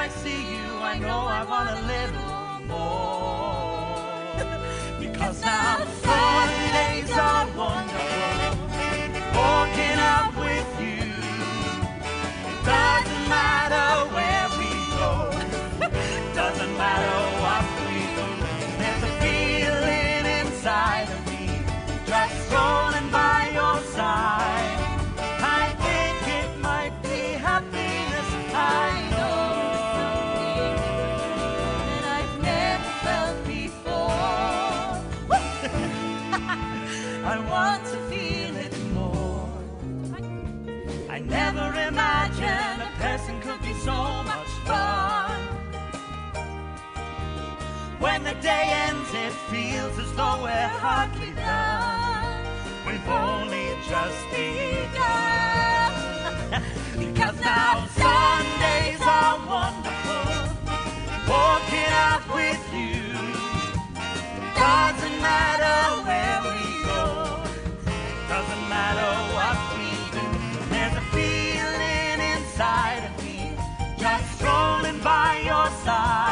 I see you, I know I want a little more. Because now Sundays are wonderful, walking out with you. It doesn't matter where we go, doesn't matter what we do. There's a feeling inside of me, just strolling by your side. I think it might be happiness, I know, that I've never felt before. I want to feel it more. I never imagined a person could be so much fun. When the day ends, it feels as though we're hardly done. We've only just begun. Because now Sundays are wonderful, walking out with you. Doesn't matter where we go, doesn't matter what we do. There's a feeling inside of me, just strolling by your side.